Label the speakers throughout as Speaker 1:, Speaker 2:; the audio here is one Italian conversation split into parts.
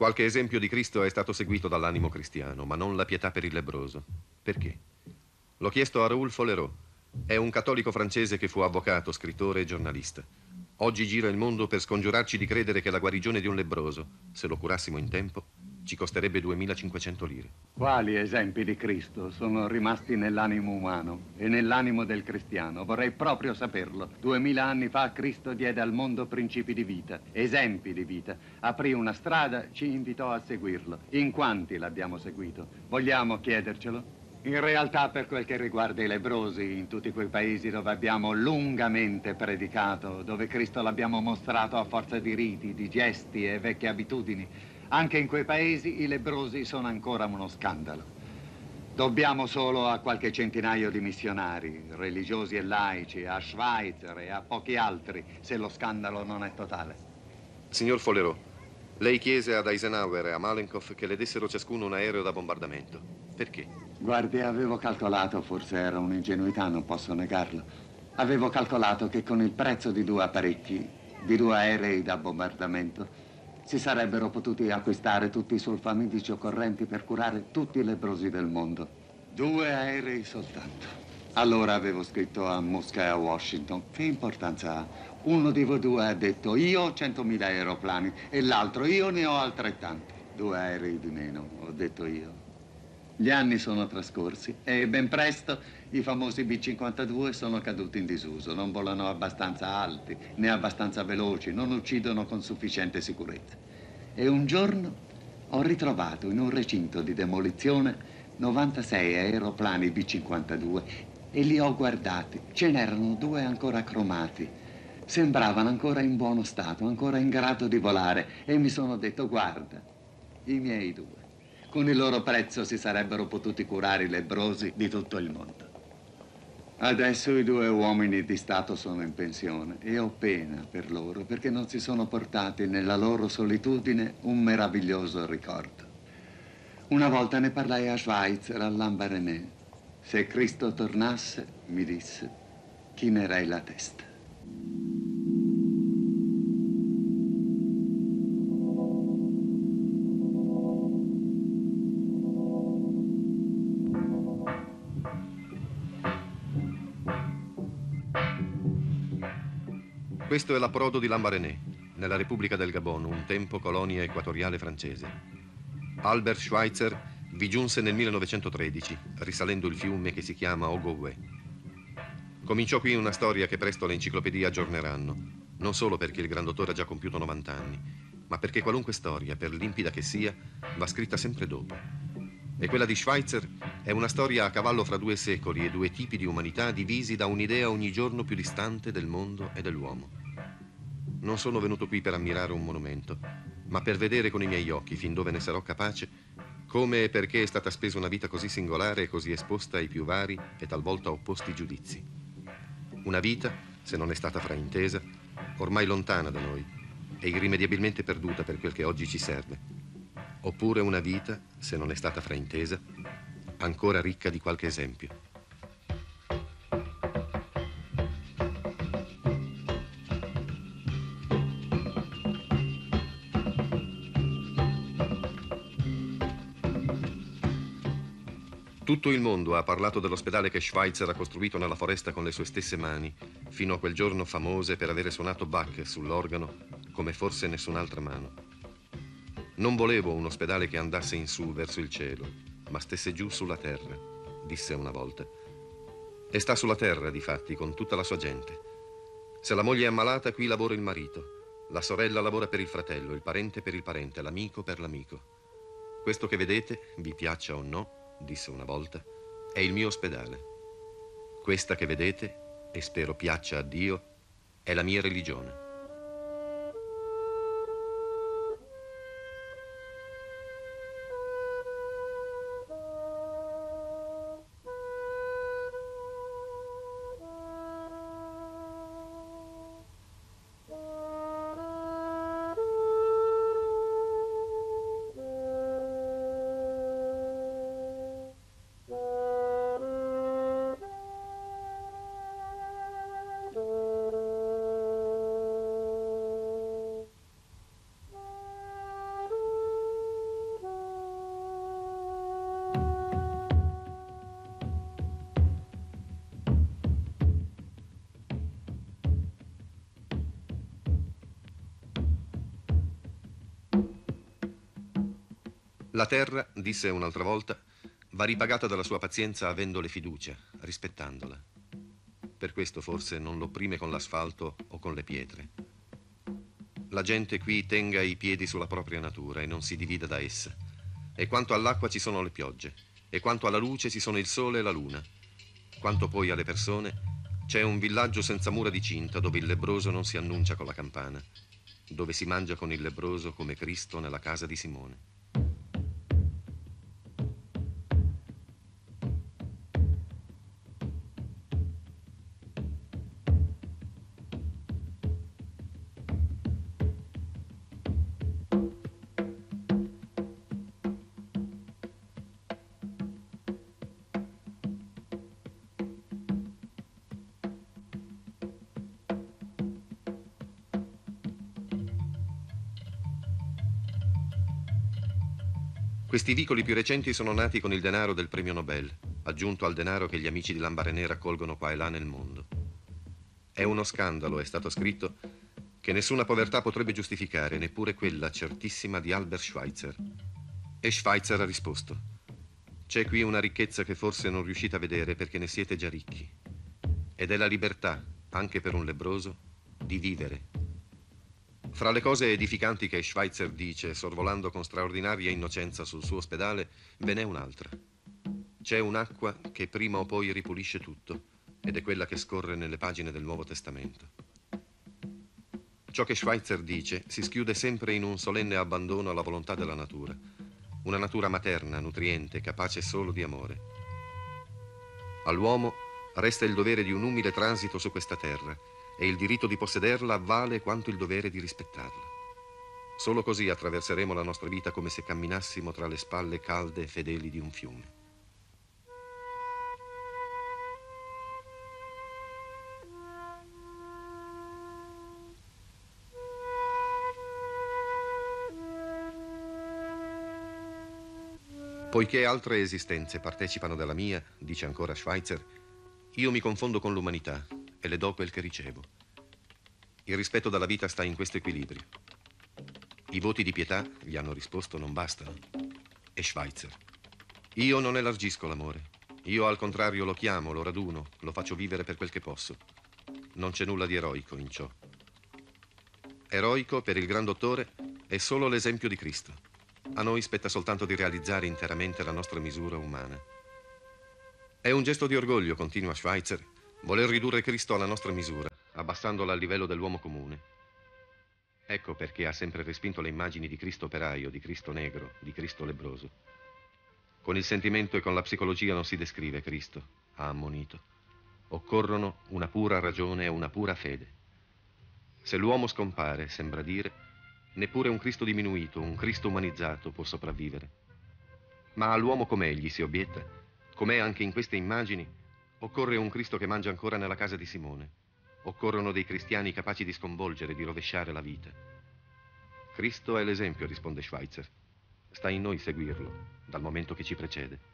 Speaker 1: Qualche esempio di Cristo è stato seguito dall'animo cristiano, ma non la pietà per il lebbroso. Perché? L'ho chiesto a Raoul Folerot. È un cattolico francese che fu avvocato, scrittore e giornalista. Oggi gira il mondo per scongiurarci di credere che la guarigione di un lebbroso, se lo curassimo in tempo, ci costerebbe 2500 lire.
Speaker 2: Quali esempi di Cristo sono rimasti nell'animo umano e nell'animo del cristiano? Vorrei proprio saperlo. 2000 anni fa Cristo diede al mondo principi di vita, esempi di vita. Aprì una strada, ci invitò a seguirlo. In quanti l'abbiamo seguito? Vogliamo chiedercelo? In realtà, per quel che riguarda i lebbrosi, in tutti quei paesi dove abbiamo lungamente predicato, dove Cristo l'abbiamo mostrato a forza di riti, di gesti e vecchie abitudini, anche in quei paesi i lebbrosi sono ancora uno scandalo. Dobbiamo solo a qualche centinaio di missionari, religiosi e laici, a Schweitzer e a pochi altri, se lo scandalo non è totale.
Speaker 1: Signor Folerot, lei chiese ad Eisenhower e a Malenkov che le dessero ciascuno un aereo da bombardamento. Perché?
Speaker 2: Guardi, avevo calcolato, forse era un'ingenuità, non posso negarlo. Avevo calcolato che con il prezzo di 2 apparecchi, di 2 aerei da bombardamento, si sarebbero potuti acquistare tutti i sulfamidici occorrenti per curare tutti i lebbrosi del mondo. 2 aerei soltanto. Allora avevo scritto a Mosca e a Washington. Che importanza ha? Uno di voi due ha detto io ho 100.000 aeroplani e l'altro io ne ho altrettanti. 2 aerei di meno, ho detto io. Gli anni sono trascorsi e ben presto i famosi B-52 sono caduti in disuso. Non volano abbastanza alti, né abbastanza veloci, non uccidono con sufficiente sicurezza. E un giorno ho ritrovato in un recinto di demolizione 96 aeroplani B-52 e li ho guardati. Ce n'erano 2 ancora cromati. Sembravano ancora in buono stato, ancora in grado di volare. E mi sono detto, guarda, i miei 2. Con il loro prezzo si sarebbero potuti curare i lebbrosi di tutto il mondo. Adesso i 2 uomini di Stato sono in pensione e ho pena per loro perché non si sono portati nella loro solitudine un meraviglioso ricordo. Una volta ne parlai a Schweitzer, a Lambaréné. Se Cristo tornasse, mi disse, chinerei la testa.
Speaker 1: Questo è l'approdo di Lambaréné, nella Repubblica del Gabon, un tempo colonia equatoriale francese. Albert Schweitzer vi giunse nel 1913, risalendo il fiume che si chiama Ogooué. Cominciò qui una storia che presto le enciclopedie aggiorneranno, non solo perché il grandottore ha già compiuto 90 anni, ma perché qualunque storia, per limpida che sia, va scritta sempre dopo. E quella di Schweitzer è una storia a cavallo fra 2 secoli e 2 tipi di umanità divisi da un'idea ogni giorno più distante del mondo e dell'uomo. Non sono venuto qui per ammirare un monumento, ma per vedere con i miei occhi, fin dove ne sarò capace, come e perché è stata spesa una vita così singolare e così esposta ai più vari e talvolta opposti giudizi. Una vita, se non è stata fraintesa, ormai lontana da noi e irrimediabilmente perduta per quel che oggi ci serve. Oppure una vita, se non è stata fraintesa, ancora ricca di qualche esempio. Tutto il mondo ha parlato dell'ospedale che Schweitzer ha costruito nella foresta con le sue stesse mani, fino a quel giorno famose per avere suonato Bach sull'organo come forse nessun'altra mano. Non volevo un ospedale che andasse in su verso il cielo, ma stesse giù sulla terra, disse una volta. E sta sulla terra, difatti, con tutta la sua gente. Se la moglie è ammalata, qui lavora il marito. La sorella lavora per il fratello, il parente per il parente, l'amico per l'amico. Questo che vedete, vi piaccia o no, disse una volta, è il mio ospedale. Questa che vedete, e spero piaccia a Dio, è la mia religione. La terra, disse un'altra volta, va ripagata dalla sua pazienza avendole fiducia, rispettandola. Per questo forse non l'opprime con l'asfalto o con le pietre. La gente qui tenga i piedi sulla propria natura e non si divida da essa. E quanto all'acqua ci sono le piogge, e quanto alla luce ci sono il sole e la luna. Quanto poi alle persone, c'è un villaggio senza mura di cinta dove il lebbroso non si annuncia con la campana, dove si mangia con il lebbroso come Cristo nella casa di Simone. Questi vicoli più recenti sono nati con il denaro del premio Nobel, aggiunto al denaro che gli amici di Lambaréné raccolgono qua e là nel mondo. È uno scandalo, è stato scritto, che nessuna povertà potrebbe giustificare, neppure quella certissima di Albert Schweitzer. E Schweitzer ha risposto: c'è qui una ricchezza che forse non riuscite a vedere perché ne siete già ricchi. Ed è la libertà, anche per un lebbroso, di vivere. Fra le cose edificanti che Schweitzer dice, sorvolando con straordinaria innocenza sul suo ospedale, ve n'è un'altra. C'è un'acqua che prima o poi ripulisce tutto, ed è quella che scorre nelle pagine del Nuovo Testamento. Ciò che Schweitzer dice si schiude sempre in un solenne abbandono alla volontà della natura, una natura materna, nutriente, capace solo di amore. All'uomo resta il dovere di un umile transito su questa terra, e il diritto di possederla vale quanto il dovere di rispettarla. Solo così attraverseremo la nostra vita come se camminassimo tra le spalle calde e fedeli di un fiume. Poiché altre esistenze partecipano della mia, dice ancora Schweitzer, io mi confondo con l'umanità e le do quel che ricevo. Il rispetto della vita sta in questo equilibrio. I voti di pietà, gli hanno risposto, non bastano. E Schweitzer: io non elargisco l'amore. Io al contrario lo chiamo, lo raduno, lo faccio vivere per quel che posso. Non c'è nulla di eroico in ciò. Eroico, per il Gran Dottore, è solo l'esempio di Cristo. A noi spetta soltanto di realizzare interamente la nostra misura umana. È un gesto di orgoglio, continua Schweitzer, voler ridurre Cristo alla nostra misura, abbassandolo al livello dell'uomo comune. Ecco perché ha sempre respinto le immagini di Cristo operaio, di Cristo negro, di Cristo lebbroso. Con il sentimento e con la psicologia non si descrive Cristo, ha ammonito. Occorrono una pura ragione e una pura fede. Se l'uomo scompare, sembra dire, neppure un Cristo diminuito, un Cristo umanizzato può sopravvivere. Ma all'uomo com'egli, si obietta, com'è anche in queste immagini, occorre un Cristo che mangia ancora nella casa di Simone. Occorrono dei cristiani capaci di sconvolgere, di rovesciare la vita. Cristo è l'esempio, risponde Schweitzer. Sta in noi seguirlo, dal momento che ci precede.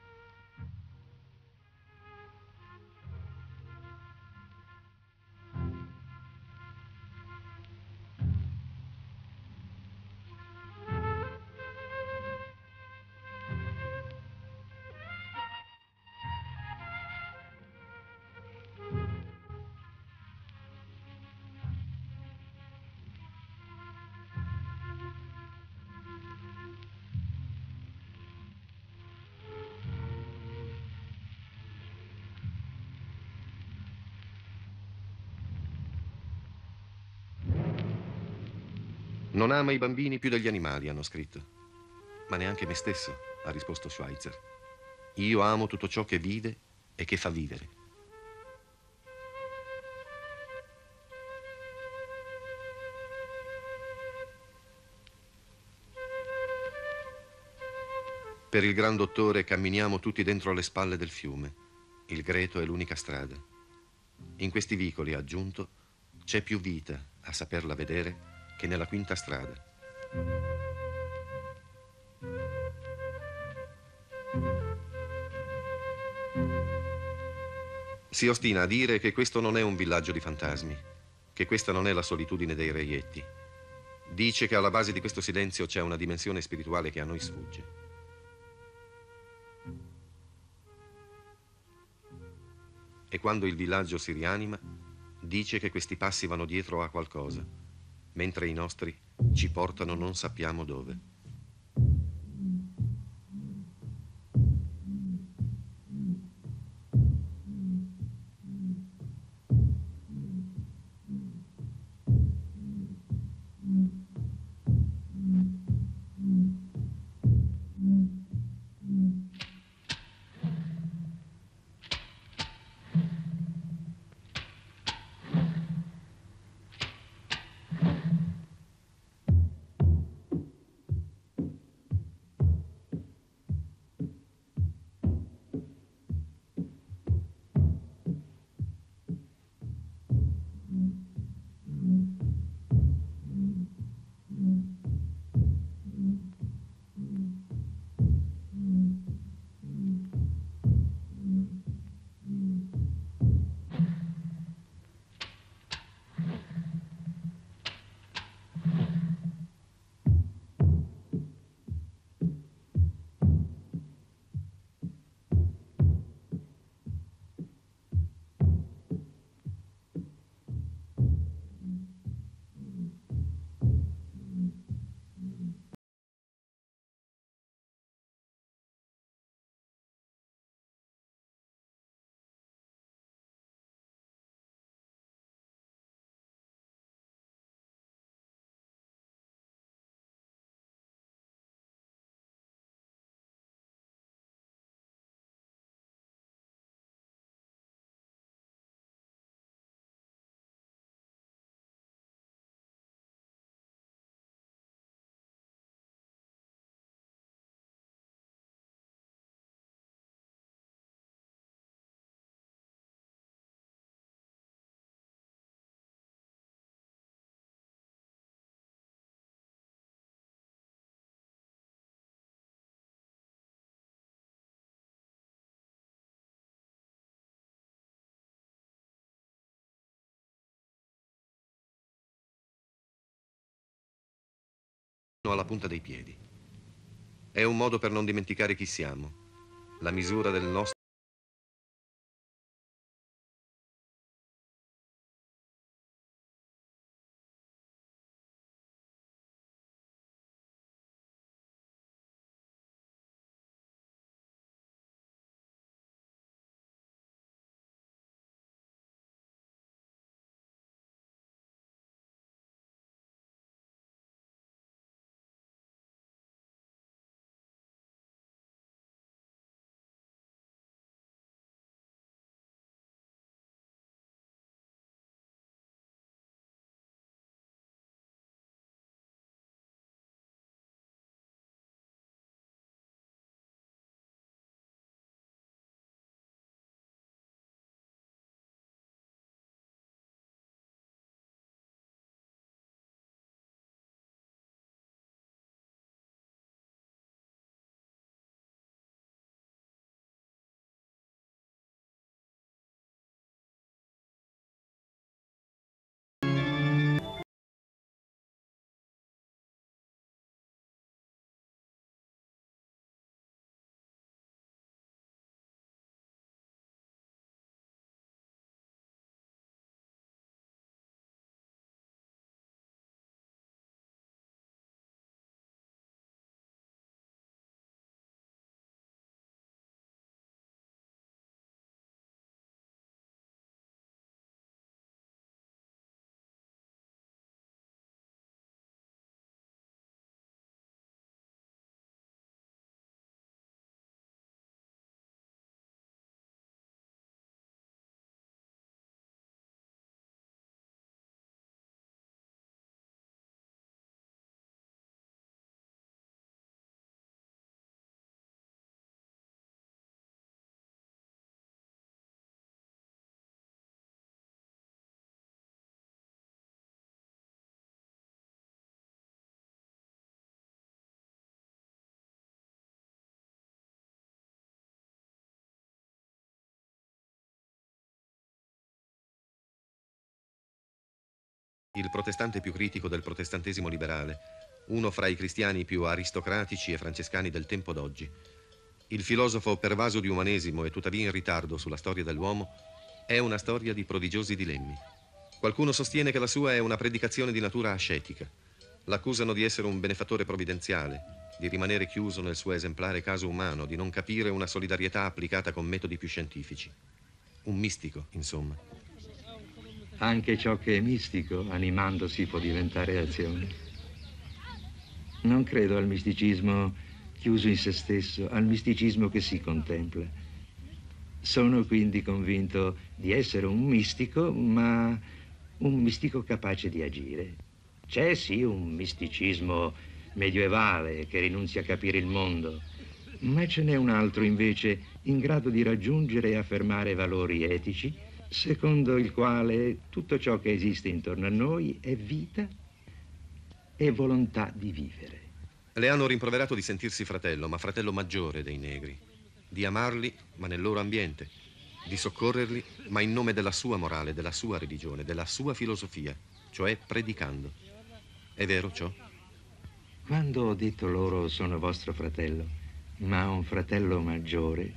Speaker 1: Non ama i bambini più degli animali, hanno scritto. Ma neanche me stesso, ha risposto Schweitzer. Io amo tutto ciò che vive e che fa vivere. Per il Gran Dottore camminiamo tutti dentro le spalle del fiume. Il greto è l'unica strada. In questi vicoli, ha aggiunto, c'è più vita, a saperla vedere, che nella quinta strada. Si ostina a dire che questo non è un villaggio di fantasmi, che questa non è la solitudine dei reietti. Dice che alla base di questo silenzio c'è una dimensione spirituale che a noi sfugge. e quando il villaggio si rianima, dice che questi passi vanno dietro a qualcosa, mentre i nostri ci portano non sappiamo dove. Alla punta dei piedi. È un modo per non dimenticare chi siamo, la misura del nostro. Il protestante più critico del protestantesimo liberale, uno fra i cristiani più aristocratici e francescani del tempo d'oggi. Il filosofo pervaso di umanesimo e tuttavia in ritardo sulla storia dell'uomo È una storia di prodigiosi dilemmi. Qualcuno sostiene che la sua è una predicazione di natura ascetica. L'accusano di essere un benefattore provvidenziale, di rimanere chiuso nel suo esemplare caso umano, di non capire una solidarietà applicata con metodi più scientifici. Un mistico, insomma.
Speaker 3: Anche ciò che è mistico, animandosi, può diventare azione. Non credo al misticismo chiuso in se stesso, al misticismo che si contempla. Sono quindi convinto di essere un mistico, ma un mistico capace di agire. C'è sì un misticismo medievale che rinunzia a capire il mondo, ma ce n'è un altro invece in grado di raggiungere e affermare valori etici, secondo il quale tutto ciò che esiste intorno a noi è vita e volontà di vivere.
Speaker 1: Le hanno rimproverato di sentirsi fratello, ma fratello maggiore dei negri, di amarli, ma nel loro ambiente, di soccorrerli, ma in nome della sua morale, della sua religione, della sua filosofia, cioè predicando. È vero ciò?
Speaker 3: Quando ho detto loro sono vostro fratello, ma un fratello maggiore,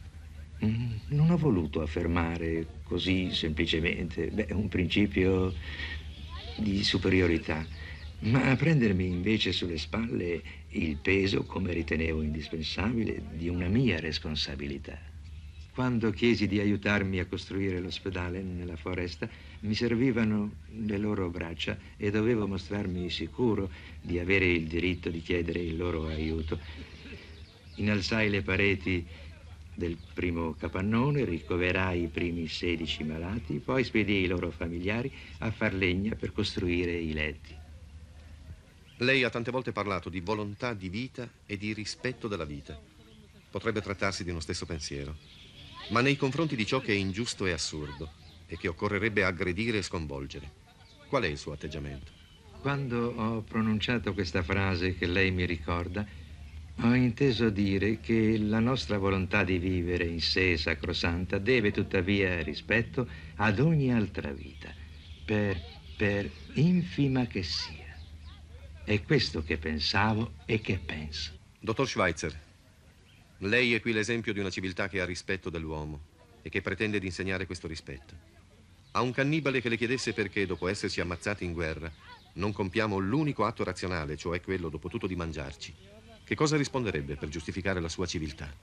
Speaker 3: non ho voluto affermare così semplicemente un principio di superiorità, ma a prendermi invece sulle spalle il peso, come ritenevo indispensabile, di una mia responsabilità. Quando chiesi di aiutarmi a costruire l'ospedale nella foresta, mi servivano le loro braccia e dovevo mostrarmi sicuro di avere il diritto di chiedere il loro aiuto. Innalzai le pareti del primo capannone, ricoverai i primi 16 malati, poi spedii i loro familiari a far legna per costruire i letti.
Speaker 1: Lei ha tante volte parlato di volontà di vita e di rispetto della vita. Potrebbe trattarsi di uno stesso pensiero. Ma nei confronti di ciò che è ingiusto e assurdo e che occorrerebbe aggredire e sconvolgere, qual è il suo atteggiamento?
Speaker 3: Quando ho pronunciato questa frase che lei mi ricorda, ho inteso dire che la nostra volontà di vivere in sé sacrosanta deve tuttavia rispetto ad ogni altra vita, per infima che sia. È questo che pensavo e che penso.
Speaker 1: Dottor Schweitzer, lei è qui l'esempio di una civiltà che ha rispetto dell'uomo e che pretende di insegnare questo rispetto. A un cannibale che le chiedesse perché, dopo esserci ammazzati in guerra, non compiamo l'unico atto razionale, cioè quello, dopo tutto, di mangiarci, che cosa risponderebbe per giustificare la sua civiltà?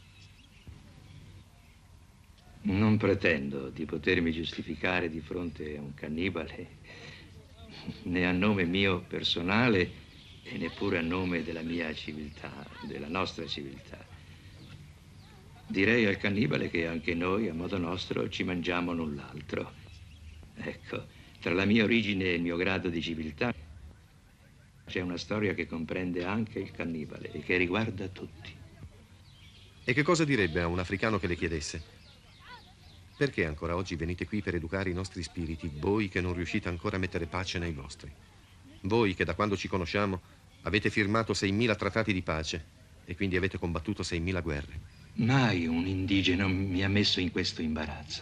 Speaker 3: Non pretendo di potermi giustificare di fronte a un cannibale, né a nome mio personale e neppure a nome della mia civiltà, della nostra civiltà. Direi al cannibale che anche noi, a modo nostro, ci mangiamo l'un l'altro. Ecco, tra la mia origine e il mio grado di civiltà c'è una storia che comprende anche il cannibale e che riguarda tutti.
Speaker 1: E che cosa direbbe a un africano che le chiedesse: perché ancora oggi venite qui per educare i nostri spiriti, voi che non riuscite ancora a mettere pace nei vostri? Voi che da quando ci conosciamo avete firmato 6.000 trattati di pace e quindi avete combattuto 6.000 guerre.
Speaker 3: Mai un indigeno mi ha messo in questo imbarazzo.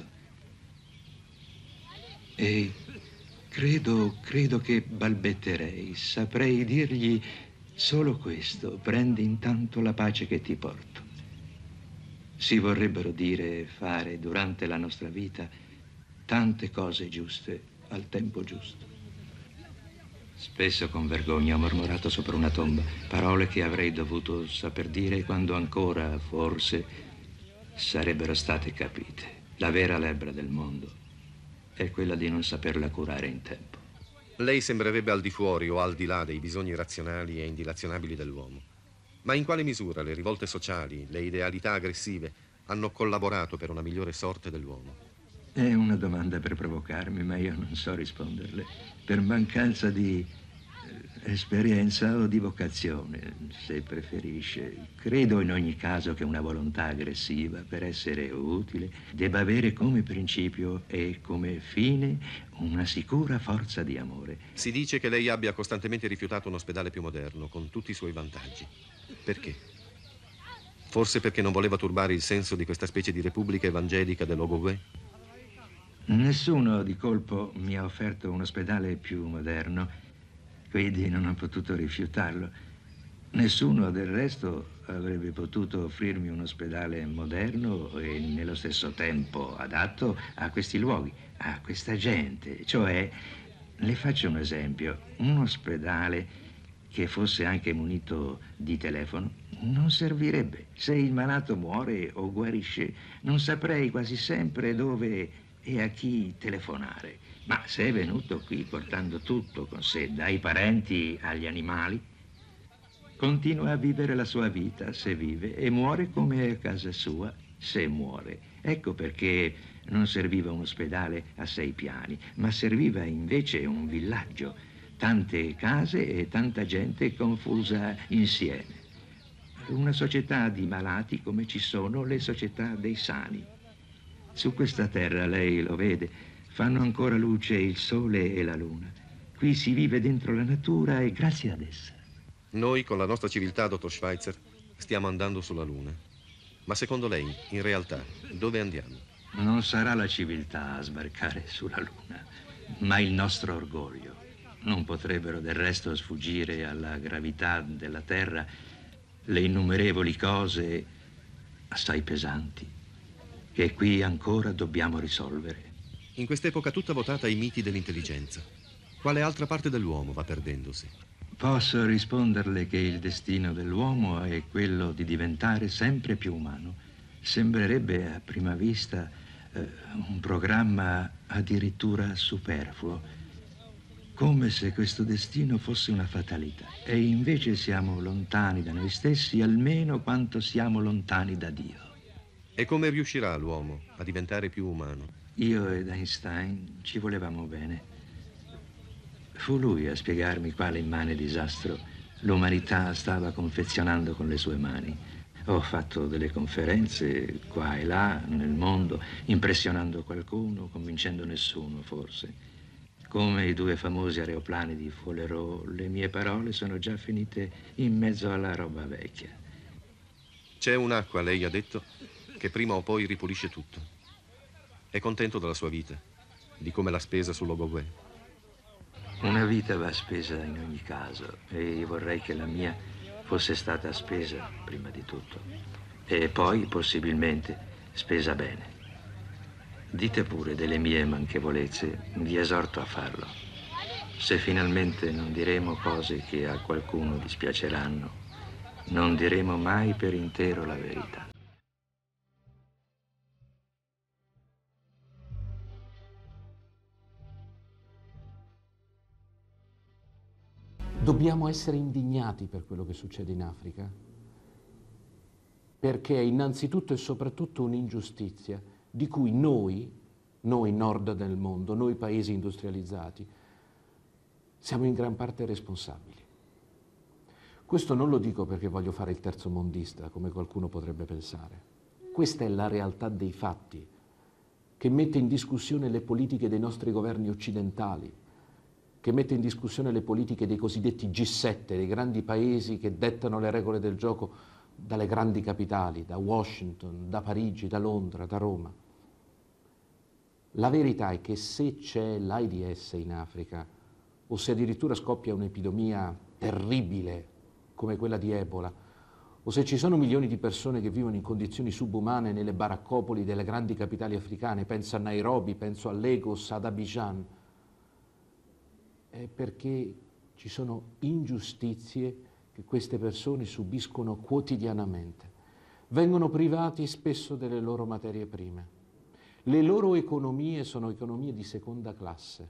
Speaker 3: E credo che balbetterei, saprei dirgli solo questo: prendi intanto la pace che ti porto. Si vorrebbero dire e fare durante la nostra vita tante cose giuste al tempo giusto. Spesso con vergogna ho mormorato sopra una tomba parole che avrei dovuto saper dire quando ancora, forse, sarebbero state capite. La vera lebbra del mondo è quella di non saperla curare in tempo.
Speaker 1: Lei sembrerebbe al di fuori o al di là dei bisogni razionali e indilazionabili dell'uomo. Ma in quale misura le rivolte sociali, le idealità aggressive hanno collaborato per una migliore sorte dell'uomo?
Speaker 3: È una domanda per provocarmi, ma io non so risponderle, per mancanza di esperienza o di vocazione, se preferisce. Credo in ogni caso che una volontà aggressiva, per essere utile, debba avere come principio e come fine una sicura forza di amore.
Speaker 1: Si dice che lei abbia costantemente rifiutato un ospedale più moderno, con tutti i suoi vantaggi. Perché? Forse perché non voleva turbare il senso di questa specie di repubblica evangelica dell'Ogooué?
Speaker 3: Nessuno di colpo mi ha offerto un ospedale più moderno, quindi non ho potuto rifiutarlo. Nessuno del resto avrebbe potuto offrirmi un ospedale moderno e nello stesso tempo adatto a questi luoghi, a questa gente. Cioè, le faccio un esempio, un ospedale che fosse anche munito di telefono non servirebbe. Se il malato muore o guarisce, non saprei quasi sempre dove e a chi telefonare. Ma se è venuto qui portando tutto con sé, dai parenti agli animali, continua a vivere la sua vita se vive e muore come a casa sua se muore. Ecco perché non serviva un ospedale a 6 piani, ma serviva invece un villaggio, tante case e tanta gente confusa insieme. Una società di malati come ci sono le società dei sani. Su questa terra, lei lo vede, fanno ancora luce il sole e la luna. Qui si vive dentro la natura e grazie ad essa.
Speaker 1: Noi, con la nostra civiltà, dottor Schweitzer, stiamo andando sulla Luna. Ma secondo lei, in realtà, dove andiamo?
Speaker 3: Non sarà la civiltà a sbarcare sulla Luna, ma il nostro orgoglio. Non potrebbero del resto sfuggire alla gravità della Terra le innumerevoli cose assai pesanti che qui ancora dobbiamo risolvere.
Speaker 1: In quest'epoca tutta votata ai miti dell'intelligenza, quale altra parte dell'uomo va perdendosi?
Speaker 3: Posso risponderle che il destino dell'uomo è quello di diventare sempre più umano. Sembrerebbe a prima vista un programma addirittura superfluo, come se questo destino fosse una fatalità. E invece siamo lontani da noi stessi almeno quanto siamo lontani da Dio.
Speaker 1: E come riuscirà l'uomo a diventare più umano?
Speaker 3: Io ed Einstein ci volevamo bene. Fu lui a spiegarmi quale immane disastro l'umanità stava confezionando con le sue mani. Ho fatto delle conferenze qua e là nel mondo, impressionando qualcuno, convincendo nessuno forse. Come i 2 famosi aeroplani di Fouleroux, le mie parole sono già finite in mezzo alla roba vecchia.
Speaker 1: C'è un'acqua, lei ha detto, che prima o poi ripulisce tutto. È contento della sua vita, di come l'ha spesa sull'Ogooué.
Speaker 3: Una vita va spesa in ogni caso e io vorrei che la mia fosse stata spesa prima di tutto e poi possibilmente spesa bene. Dite pure delle mie manchevolezze, vi esorto a farlo. Se finalmente non diremo cose che a qualcuno dispiaceranno, non diremo mai per intero la verità.
Speaker 4: Dobbiamo essere indignati per quello che succede in Africa, perché è innanzitutto e soprattutto un'ingiustizia di cui noi nord del mondo, noi paesi industrializzati, siamo in gran parte responsabili. Questo non lo dico perché voglio fare il terzomondista, come qualcuno potrebbe pensare. Questa è la realtà dei fatti, che mette in discussione le politiche dei nostri governi occidentali, che mette in discussione le politiche dei cosiddetti G7, dei grandi paesi che dettano le regole del gioco dalle grandi capitali, da Washington, da Parigi, da Londra, da Roma. La verità è che se c'è l'AIDS in Africa, o se addirittura scoppia un'epidemia terribile come quella di Ebola, o se ci sono milioni di persone che vivono in condizioni subumane nelle baraccopoli delle grandi capitali africane, penso a Nairobi, penso a Lagos, ad Abidjan, è perché ci sono ingiustizie che queste persone subiscono quotidianamente. Vengono privati spesso delle loro materie prime. Le loro economie sono economie di seconda classe.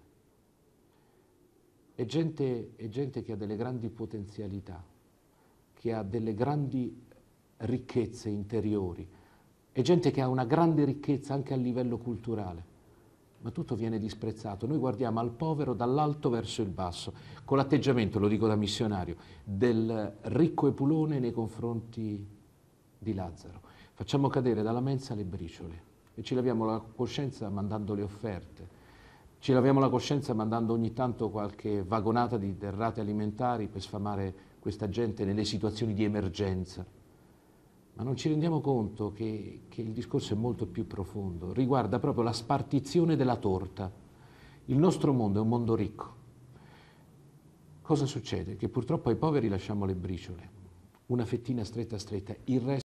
Speaker 4: È gente che ha delle grandi potenzialità, che ha delle grandi ricchezze interiori, è gente che ha una grande ricchezza anche a livello culturale. Ma tutto viene disprezzato. Noi guardiamo al povero dall'alto verso il basso, con l'atteggiamento, lo dico da missionario, del ricco Epulone nei confronti di Lazzaro. Facciamo cadere dalla mensa le briciole e ci laviamo la coscienza mandando le offerte. Ci laviamo la coscienza mandando ogni tanto qualche vagonata di derrate alimentari per sfamare questa gente nelle situazioni di emergenza. Ma non ci rendiamo conto che il discorso è molto più profondo, riguarda proprio la spartizione della torta. Il nostro mondo è un mondo ricco. Cosa succede? Che purtroppo ai poveri lasciamo le briciole. una fettina stretta stretta, il resto